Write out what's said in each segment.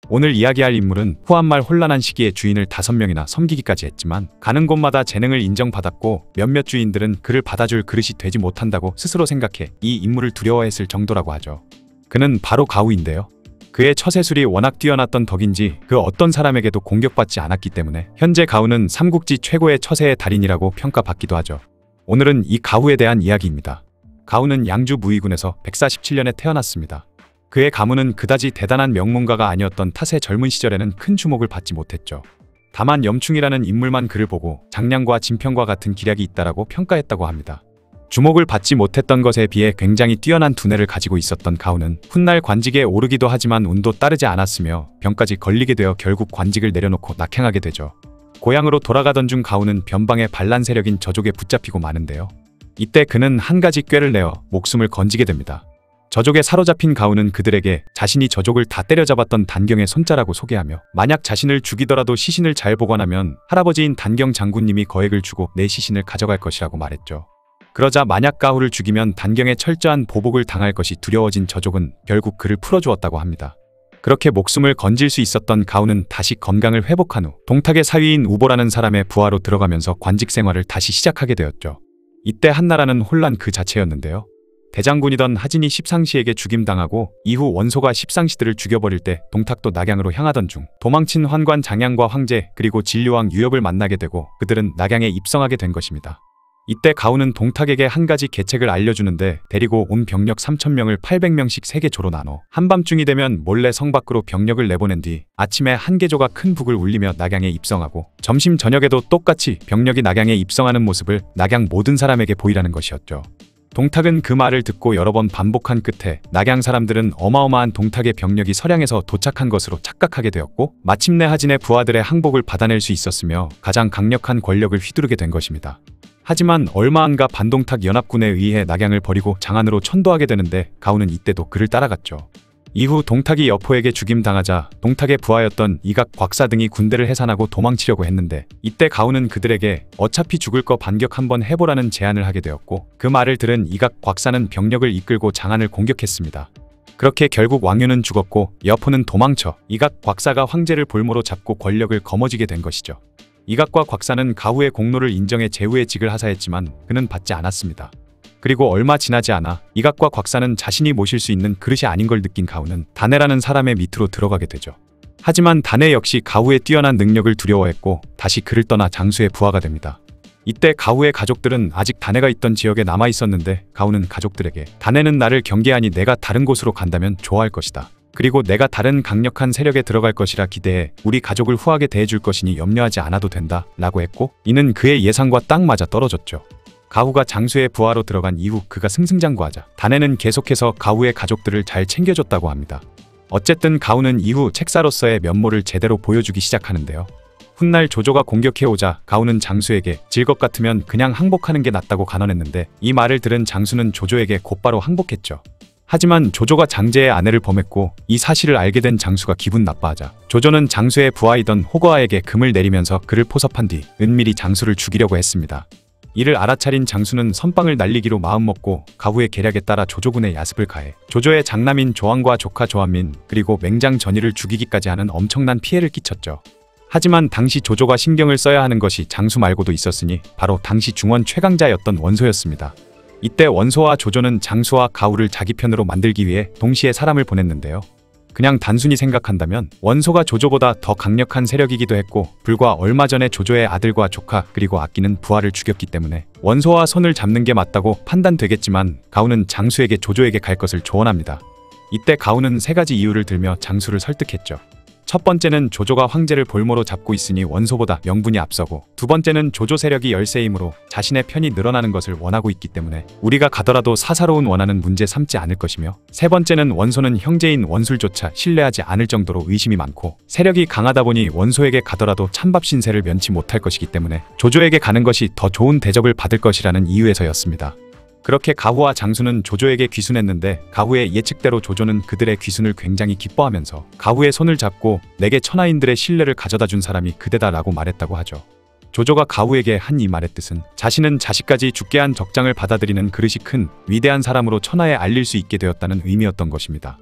오늘 이야기할 인물은 후한말 혼란한 시기에 주인을 5명이나 섬기기까지 했지만 가는 곳마다 재능을 인정받았고 몇몇 주인들은 그를 받아줄 그릇이 되지 못한다고 스스로 생각해 이 인물을 두려워했을 정도라고 하죠. 그는 바로 가우인데요. 그의 처세술이 워낙 뛰어났던 덕인지 그 어떤 사람에게도 공격받지 않았기 때문에 현재 가우는 삼국지 최고의 처세의 달인이라고 평가받기도 하죠. 오늘은 이 가우에 대한 이야기입니다. 가우는 양주 무의군에서 147년에 태어났습니다. 그의 가문은 그다지 대단한 명문가가 아니었던 탓에 젊은 시절에는 큰 주목을 받지 못했죠. 다만 염충이라는 인물만 그를 보고 장량과 진평과 같은 기략이 있다라고 평가했다고 합니다. 주목을 받지 못했던 것에 비해 굉장히 뛰어난 두뇌를 가지고 있었던 가우는 훗날 관직에 오르기도 하지만 운도 따르지 않았으며 병까지 걸리게 되어 결국 관직을 내려놓고 낙향하게 되죠. 고향으로 돌아가던 중 가우는 변방의 반란 세력인 저족에 붙잡히고 마는데요. 이때 그는 한 가지 꾀를 내어 목숨을 건지게 됩니다. 저족에 사로잡힌 가우는 그들에게 자신이 저족을 다 때려잡았던 단경의 손자라고 소개하며 만약 자신을 죽이더라도 시신을 잘 보관하면 할아버지인 단경 장군님이 거액을 주고 내 시신을 가져갈 것이라고 말했죠. 그러자 만약 가우를 죽이면 단경의 철저한 보복을 당할 것이 두려워진 저족은 결국 그를 풀어주었다고 합니다. 그렇게 목숨을 건질 수 있었던 가우는 다시 건강을 회복한 후 동탁의 사위인 우보라는 사람의 부하로 들어가면서 관직 생활을 다시 시작하게 되었죠. 이때 한나라는 혼란 그 자체였는데요. 대장군이던 하진이 십상시에게 죽임당하고 이후 원소가 십상시들을 죽여버릴 때 동탁도 낙양으로 향하던 중 도망친 환관 장양과 황제 그리고 진료왕 유엽을 만나게 되고 그들은 낙양에 입성하게 된 것입니다. 이때 가우는 동탁에게 한 가지 계책을 알려주는데 데리고 온 병력 3,000명을 800명씩 3개 조로 나눠 한밤중이 되면 몰래 성 밖으로 병력을 내보낸 뒤 아침에 한 개조가 큰 북을 울리며 낙양에 입성하고 점심 저녁에도 똑같이 병력이 낙양에 입성하는 모습을 낙양 모든 사람에게 보이라는 것이었죠. 동탁은 그 말을 듣고 여러 번 반복한 끝에 낙양 사람들은 어마어마한 동탁의 병력이 서량에서 도착한 것으로 착각하게 되었고 마침내 하진의 부하들의 항복을 받아낼 수 있었으며 가장 강력한 권력을 휘두르게 된 것입니다. 하지만 얼마 안가 반동탁 연합군에 의해 낙양을 버리고 장안으로 천도하게 되는데 가우는 이때도 그를 따라갔죠. 이후 동탁이 여포에게 죽임당하자 동탁의 부하였던 이각 곽사 등이 군대를 해산하고 도망치려고 했는데 이때 가우는 그들에게 어차피 죽을 거 반격 한번 해보라는 제안을 하게 되었고 그 말을 들은 이각 곽사는 병력을 이끌고 장안을 공격했습니다. 그렇게 결국 왕유는 죽었고 여포는 도망쳐 이각 곽사가 황제를 볼모로 잡고 권력을 거머쥐게 된 것이죠. 이각과 곽사는 가후의 공로를 인정해 제후의 직을 하사했지만 그는 받지 않았습니다. 그리고 얼마 지나지 않아 이각과 곽사는 자신이 모실 수 있는 그릇이 아닌 걸 느낀 가후는 다네라는 사람의 밑으로 들어가게 되죠. 하지만 다네 역시 가후의 뛰어난 능력을 두려워했고 다시 그를 떠나 장수의 부하가 됩니다. 이때 가후의 가족들은 아직 다네가 있던 지역에 남아 있었는데 가후는 가족들에게 다네는 나를 경계하니 내가 다른 곳으로 간다면 좋아할 것이다. 그리고 내가 다른 강력한 세력에 들어갈 것이라 기대해 우리 가족을 후하게 대해줄 것이니 염려하지 않아도 된다 라고 했고 이는 그의 예상과 딱 맞아 떨어졌죠. 가후가 장수의 부하로 들어간 이후 그가 승승장구하자 다네는 계속해서 가후의 가족들을 잘 챙겨줬다고 합니다. 어쨌든 가후는 이후 책사로서의 면모를 제대로 보여주기 시작하는데요. 훗날 조조가 공격해오자 가후는 장수에게 질 것 같으면 그냥 항복하는 게 낫다고 간언했는데 이 말을 들은 장수는 조조에게 곧바로 항복했죠. 하지만 조조가 장제의 아내를 범했고 이 사실을 알게 된 장수가 기분 나빠하자 조조는 장수의 부하이던 호거아에게 금을 내리면서 그를 포섭한 뒤 은밀히 장수를 죽이려고 했습니다. 이를 알아차린 장수는 선빵을 날리기로 마음먹고 가후의 계략에 따라 조조군의 야습을 가해 조조의 장남인 조왕과 조카 조한민 그리고 맹장 전이를 죽이기까지 하는 엄청난 피해를 끼쳤죠. 하지만 당시 조조가 신경을 써야 하는 것이 장수 말고도 있었으니 바로 당시 중원 최강자였던 원소였습니다. 이때 원소와 조조는 장수와 가후를 자기 편으로 만들기 위해 동시에 사람을 보냈는데요. 그냥 단순히 생각한다면 원소가 조조보다 더 강력한 세력이기도 했고 불과 얼마 전에 조조의 아들과 조카 그리고 아끼는 부하를 죽였기 때문에 원소와 손을 잡는 게 맞다고 판단되겠지만 가후는 장수에게 조조에게 갈 것을 조언합니다. 이때 가후는 3가지 이유를 들며 장수를 설득했죠. 첫 번째는 조조가 황제를 볼모로 잡고 있으니 원소보다 명분이 앞서고 두 번째는 조조 세력이 열세이므로 자신의 편이 늘어나는 것을 원하고 있기 때문에 우리가 가더라도 사사로운 원한은 문제 삼지 않을 것이며 세 번째는 원소는 형제인 원술조차 신뢰하지 않을 정도로 의심이 많고 세력이 강하다 보니 원소에게 가더라도 찬밥 신세를 면치 못할 것이기 때문에 조조에게 가는 것이 더 좋은 대접을 받을 것이라는 이유에서였습니다. 그렇게 가후와 장수는 조조에게 귀순했는데 가후의 예측대로 조조는 그들의 귀순을 굉장히 기뻐하면서 가후의 손을 잡고 내게 천하인들의 신뢰를 가져다 준 사람이 그대다 라고 말했다고 하죠. 조조가 가후에게 한 이 말의 뜻은 자신은 자식까지 죽게 한 적장을 받아들이는 그릇이 큰 위대한 사람으로 천하에 알릴 수 있게 되었다는 의미였던 것입니다.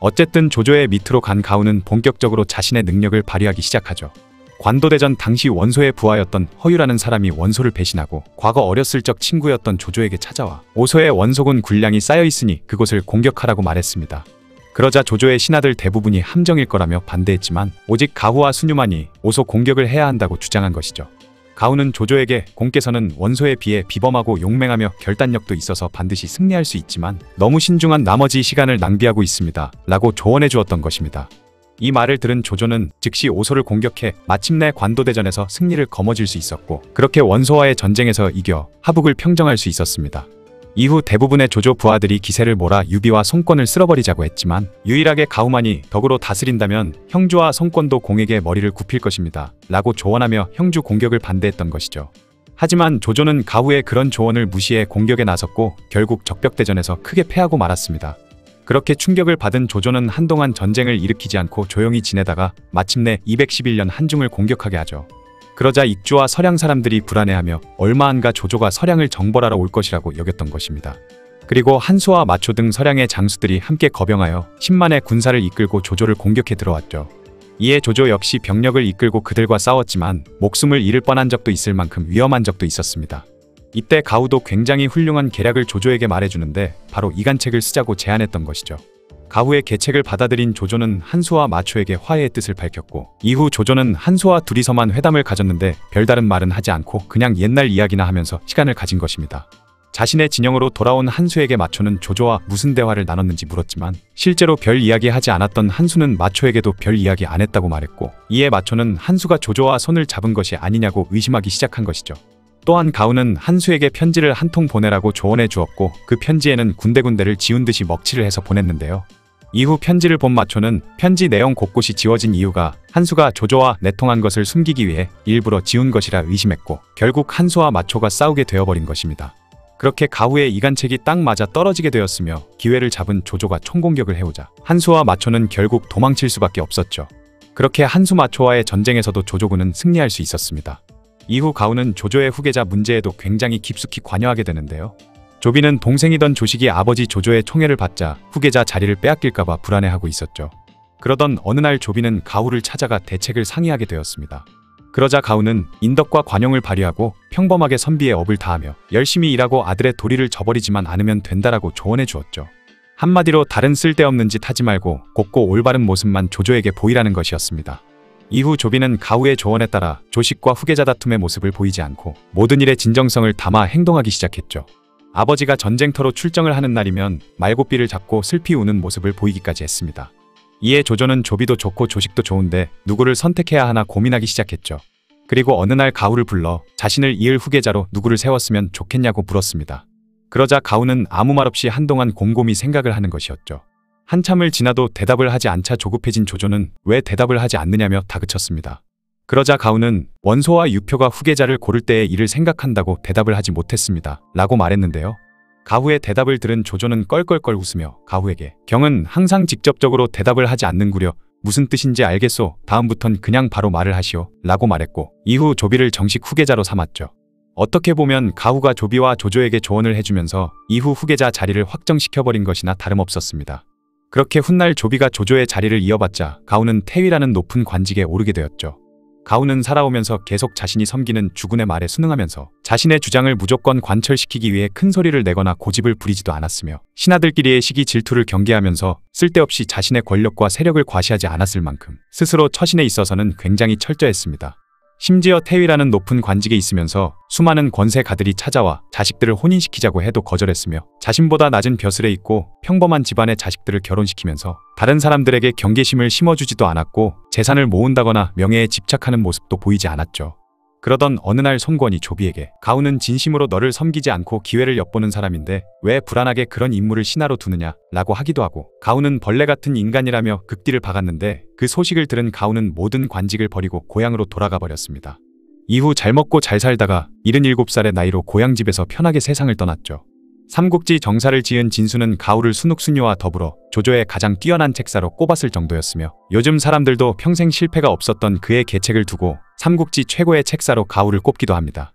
어쨌든 조조의 밑으로 간 가우는 본격적으로 자신의 능력을 발휘하기 시작하죠. 관도대전 당시 원소의 부하였던 허유라는 사람이 원소를 배신하고 과거 어렸을 적 친구였던 조조에게 찾아와 오소의 원소군 군량이 쌓여있으니 그곳을 공격하라고 말했습니다. 그러자 조조의 신하들 대부분이 함정일 거라며 반대했지만 오직 가후와 순유만이 오소 공격을 해야 한다고 주장한 것이죠. 가후는 조조에게 공께서는 원소에 비해 비범하고 용맹하며 결단력도 있어서 반드시 승리할 수 있지만 너무 신중한 나머지 시간을 낭비하고 있습니다 라고 조언해 주었던 것입니다. 이 말을 들은 조조는 즉시 오소를 공격해 마침내 관도대전에서 승리를 거머쥘 수 있었고 그렇게 원소와의 전쟁에서 이겨 하북을 평정할 수 있었습니다. 이후 대부분의 조조 부하들이 기세를 몰아 유비와 송권을 쓸어버리자고 했지만 유일하게 가후만이 덕으로 다스린다면 형주와 송권도 공에게 머리를 굽힐 것입니다 라고 조언하며 형주 공격을 반대했던 것이죠. 하지만 조조는 가후의 그런 조언을 무시해 공격에 나섰고 결국 적벽대전에서 크게 패하고 말았습니다. 그렇게 충격을 받은 조조는 한동안 전쟁을 일으키지 않고 조용히 지내다가 마침내 211년 한중을 공격하게 하죠. 그러자 익주와 서량 사람들이 불안해하며 얼마 안가 조조가 서량을 정벌하러 올 것이라고 여겼던 것입니다. 그리고 한수와 마초 등 서량의 장수들이 함께 거병하여 10만의 군사를 이끌고 조조를 공격해 들어왔죠. 이에 조조 역시 병력을 이끌고 그들과 싸웠지만 목숨을 잃을 뻔한 적도 있을 만큼 위험한 적도 있었습니다. 이때 가후도 굉장히 훌륭한 계략을 조조에게 말해주는데 바로 이간책을 쓰자고 제안했던 것이죠. 가후의 계책을 받아들인 조조는 한수와 마초에게 화해의 뜻을 밝혔고 이후 조조는 한수와 둘이서만 회담을 가졌는데 별다른 말은 하지 않고 그냥 옛날 이야기나 하면서 시간을 가진 것입니다. 자신의 진영으로 돌아온 한수에게 마초는 조조와 무슨 대화를 나눴는지 물었지만 실제로 별 이야기하지 않았던 한수는 마초에게도 별 이야기 안 했다고 말했고 이에 마초는 한수가 조조와 손을 잡은 것이 아니냐고 의심하기 시작한 것이죠. 또한 가후는 한수에게 편지를 한 통 보내라고 조언해 주었고 그 편지에는 군데군데를 지운 듯이 먹칠을 해서 보냈는데요. 이후 편지를 본 마초는 편지 내용 곳곳이 지워진 이유가 한수가 조조와 내통한 것을 숨기기 위해 일부러 지운 것이라 의심했고 결국 한수와 마초가 싸우게 되어버린 것입니다. 그렇게 가후의 이간책이 딱 맞아 떨어지게 되었으며 기회를 잡은 조조가 총공격을 해오자 한수와 마초는 결국 도망칠 수밖에 없었죠. 그렇게 한수 마초와의 전쟁에서도 조조군은 승리할 수 있었습니다. 이후 가후는 조조의 후계자 문제에도 굉장히 깊숙이 관여하게 되는데요. 조비는 동생이던 조식이 아버지 조조의 총애를 받자 후계자 자리를 빼앗길까봐 불안해하고 있었죠. 그러던 어느 날 조비는 가후를 찾아가 대책을 상의하게 되었습니다. 그러자 가후는 인덕과 관용을 발휘하고 평범하게 선비의 업을 다하며 열심히 일하고 아들의 도리를 저버리지만 않으면 된다라고 조언해 주었죠. 한마디로 다른 쓸데없는 짓 하지 말고 곱고 올바른 모습만 조조에게 보이라는 것이었습니다. 이후 조비는 가후의 조언에 따라 조식과 후계자 다툼의 모습을 보이지 않고 모든 일에 진정성을 담아 행동하기 시작했죠. 아버지가 전쟁터로 출정을 하는 날이면 말고삐를 잡고 슬피 우는 모습을 보이기까지 했습니다. 이에 조조는 조비도 좋고 조식도 좋은데 누구를 선택해야 하나 고민하기 시작했죠. 그리고 어느 날 가후를 불러 자신을 이을 후계자로 누구를 세웠으면 좋겠냐고 물었습니다. 그러자 가후는 아무 말 없이 한동안 곰곰이 생각을 하는 것이었죠. 한참을 지나도 대답을 하지 않자 조급해진 조조는 왜 대답을 하지 않느냐며 다그쳤습니다. 그러자 가후는 원소와 유표가 후계자를 고를 때의 일을 생각한다고 대답을 하지 못했습니다 라고 말했는데요. 가후의 대답을 들은 조조는 껄껄껄 웃으며 가후에게 경은 항상 직접적으로 대답을 하지 않는구려. 무슨 뜻인지 알겠소. 다음부턴 그냥 바로 말을 하시오 라고 말했고 이후 조비를 정식 후계자로 삼았죠. 어떻게 보면 가후가 조비와 조조에게 조언을 해주면서 이후 후계자 자리를 확정시켜버린 것이나 다름없었습니다. 그렇게 훗날 조비가 조조의 자리를 이어받자 가후는 태위라는 높은 관직에 오르게 되었죠. 가후는 살아오면서 계속 자신이 섬기는 주군의 말에 순응하면서 자신의 주장을 무조건 관철시키기 위해 큰 소리를 내거나 고집을 부리지도 않았으며 신하들끼리의 시기 질투를 경계하면서 쓸데없이 자신의 권력과 세력을 과시하지 않았을 만큼 스스로 처신에 있어서는 굉장히 철저했습니다. 심지어 태위라는 높은 관직에 있으면서 수많은 권세가들이 찾아와 자식들을 혼인시키자고 해도 거절했으며 자신보다 낮은 벼슬에 있고 평범한 집안의 자식들을 결혼시키면서 다른 사람들에게 경계심을 심어주지도 않았고 재산을 모은다거나 명예에 집착하는 모습도 보이지 않았죠. 그러던 어느 날 송권이 조비에게 가후는 진심으로 너를 섬기지 않고 기회를 엿보는 사람인데 왜 불안하게 그런 인물을 신하로 두느냐 라고 하기도 하고 가후는 벌레 같은 인간이라며 극디를 박았는데 그 소식을 들은 가후는 모든 관직을 버리고 고향으로 돌아가 버렸습니다. 이후 잘 먹고 잘 살다가 77살의 나이로 고향집에서 편하게 세상을 떠났죠. 삼국지 정사를 지은 진수는 가후를 순욱순유와 더불어 조조의 가장 뛰어난 책사로 꼽았을 정도였으며 요즘 사람들도 평생 실패가 없었던 그의 계책을 두고 삼국지 최고의 책사로 가후를 꼽기도 합니다.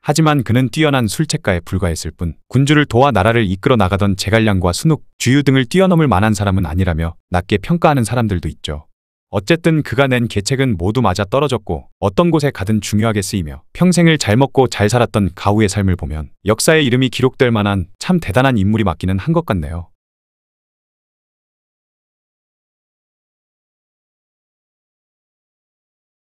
하지만 그는 뛰어난 술책가에 불과했을 뿐 군주를 도와 나라를 이끌어 나가던 제갈량과 순욱, 주유 등을 뛰어넘을 만한 사람은 아니라며 낮게 평가하는 사람들도 있죠. 어쨌든 그가 낸 계책은 모두 맞아 떨어졌고 어떤 곳에 가든 중요하게 쓰이며 평생을 잘 먹고 잘 살았던 가우의 삶을 보면 역사의 이름이 기록될 만한 참 대단한 인물이 맞기는 한 것 같네요.